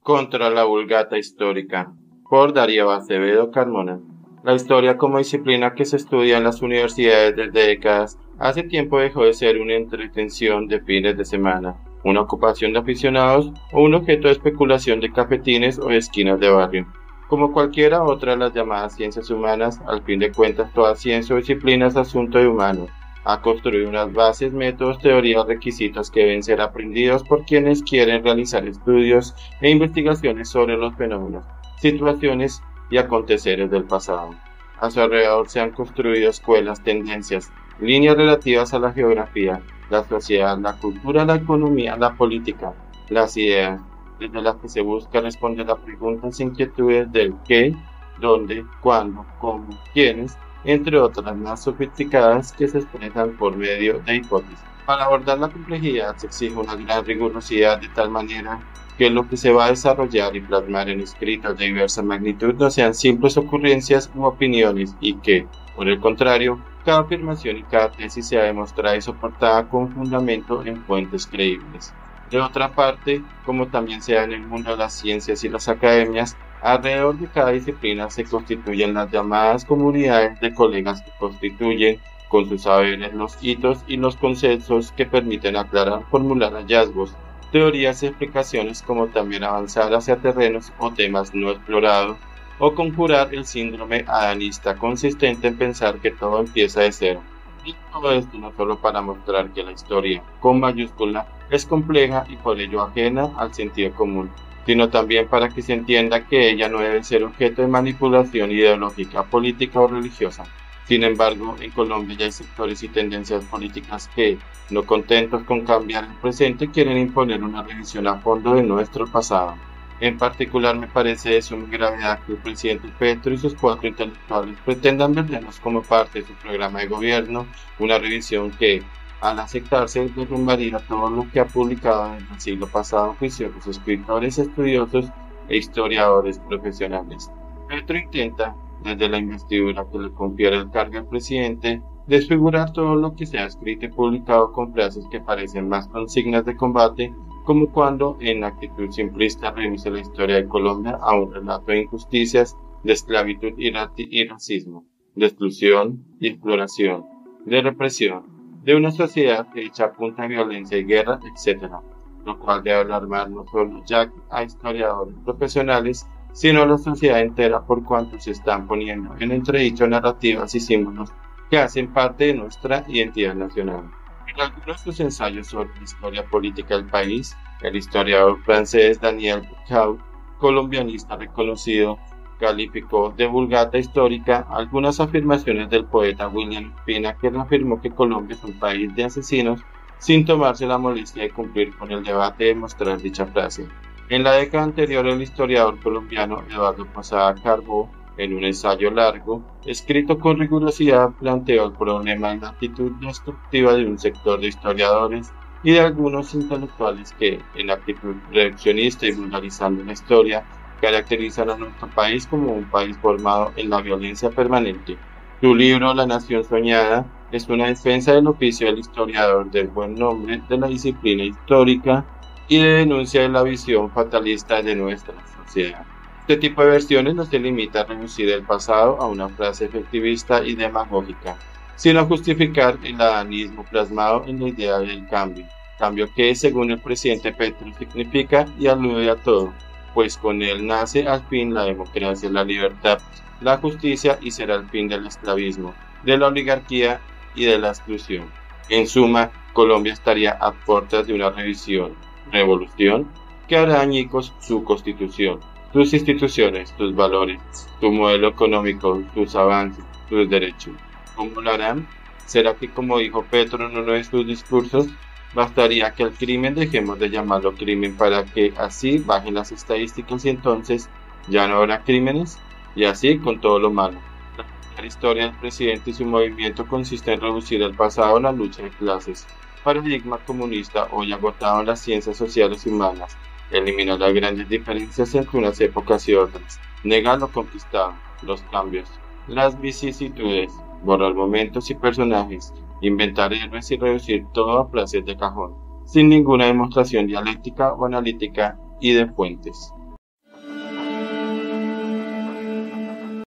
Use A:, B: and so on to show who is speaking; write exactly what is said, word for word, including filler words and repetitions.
A: Contra la Vulgata Histórica, por Darío Acevedo Carmona. La historia como disciplina que se estudia en las universidades desde décadas, hace tiempo dejó de ser una entretención de fines de semana, una ocupación de aficionados o un objeto de especulación de cafetines o esquinas de barrio. Como cualquiera otra de las llamadas ciencias humanas, al fin de cuentas toda ciencia o disciplina es asunto de humanos. Ha construido unas bases, métodos, teorías, requisitos que deben ser aprendidos por quienes quieren realizar estudios e investigaciones sobre los fenómenos, situaciones y aconteceres del pasado. A su alrededor se han construido escuelas, tendencias, líneas relativas a la geografía, la sociedad, la cultura, la economía, la política, las ideas, desde las que se busca responder a preguntas e inquietudes del qué, dónde, cuándo, cómo, quiénes, entre otras más sofisticadas que se expresan por medio de hipótesis. Para abordar la complejidad se exige una gran rigurosidad de tal manera que lo que se va a desarrollar y plasmar en escritos de diversa magnitud no sean simples ocurrencias u opiniones y que, por el contrario, cada afirmación y cada tesis sea demostrada y soportada con fundamento en fuentes creíbles. De otra parte, como también se da en el mundo de las ciencias y las academias, alrededor de cada disciplina se constituyen las llamadas comunidades de colegas que constituyen, con sus saberes, los hitos y los consensos que permiten aclarar, formular hallazgos, teorías y explicaciones, como también avanzar hacia terrenos o temas no explorados, o conjurar el síndrome adanista consistente en pensar que todo empieza de cero. Y todo esto no solo para mostrar que la historia, con mayúscula, es compleja y por ello ajena al sentido común, sino también para que se entienda que ella no debe ser objeto de manipulación ideológica, política o religiosa. Sin embargo, en Colombia ya hay sectores y tendencias políticas que, no contentos con cambiar el presente, quieren imponer una revisión a fondo de nuestro pasado. En particular, me parece de suma gravedad que el presidente Petro y sus cuatro intelectuales pretendan vendernos como parte de su programa de gobierno una revisión que, al aceptarse, derrumbaría todo lo que ha publicado desde el siglo pasado juiciosos escritores, estudiosos e historiadores profesionales. Petro intenta, desde la investidura que le confiere el cargo al presidente, desfigurar todo lo que se ha escrito y publicado con frases que parecen más consignas de combate, como cuando, en actitud simplista, reduce la historia de Colombia a un relato de injusticias, de esclavitud y, y racismo, de exclusión y exploración, de represión, de una sociedad hecha a punta de violencia y guerra, etcétera, lo cual debe alarmar no solo ya a historiadores profesionales, sino a la sociedad entera por cuanto se están poniendo en entredicho narrativas y símbolos que hacen parte de nuestra identidad nacional. En algunos de sus ensayos sobre la historia política del país, el historiador francés Daniel Bourgault, colombianista reconocido, calificó de vulgata histórica algunas afirmaciones del poeta William Ospina, que afirmó que Colombia es un país de asesinos, sin tomarse la molestia de cumplir con el debate de mostrar dicha frase. En la década anterior, el historiador colombiano Eduardo Posada Carbó, en un ensayo largo, escrito con rigurosidad, planteó el problema en la actitud destructiva de un sector de historiadores y de algunos intelectuales que, en actitud reduccionista y vulgarizando la historia, caracterizan a nuestro país como un país formado en la violencia permanente. Su libro, La Nación Soñada, es una defensa del oficio del historiador, del buen nombre de la disciplina histórica y de denuncia de la visión fatalista de nuestra sociedad. Este tipo de versiones no se limita a reducir el pasado a una frase efectivista y demagógica, sino a justificar el adanismo plasmado en la idea del cambio, cambio que, según el presidente Petro, significa y alude a todo, pues con él nace al fin la democracia, la libertad, la justicia y será el fin del esclavismo, de la oligarquía y de la exclusión. En suma, Colombia estaría a puertas de una revisión, revolución, que hará añicos su constitución, sus instituciones, sus valores, su modelo económico, sus avances, sus derechos. ¿Cómo lo harán? ¿Será que, como dijo Petro en uno de sus discursos, bastaría que al crimen dejemos de llamarlo crimen para que así bajen las estadísticas y entonces ya no habrá crímenes? Y así con todo lo malo. La historia del presidente y su movimiento consiste en reducir el pasado a la lucha de clases, paradigma comunista hoy agotado en las ciencias sociales y humanas, eliminar las grandes diferencias entre unas épocas y otras, negar lo conquistado, los cambios, las vicisitudes, borrar momentos y personajes, inventar héroes y reducir todo a frases de cajón, sin ninguna demostración dialéctica o analítica y de fuentes.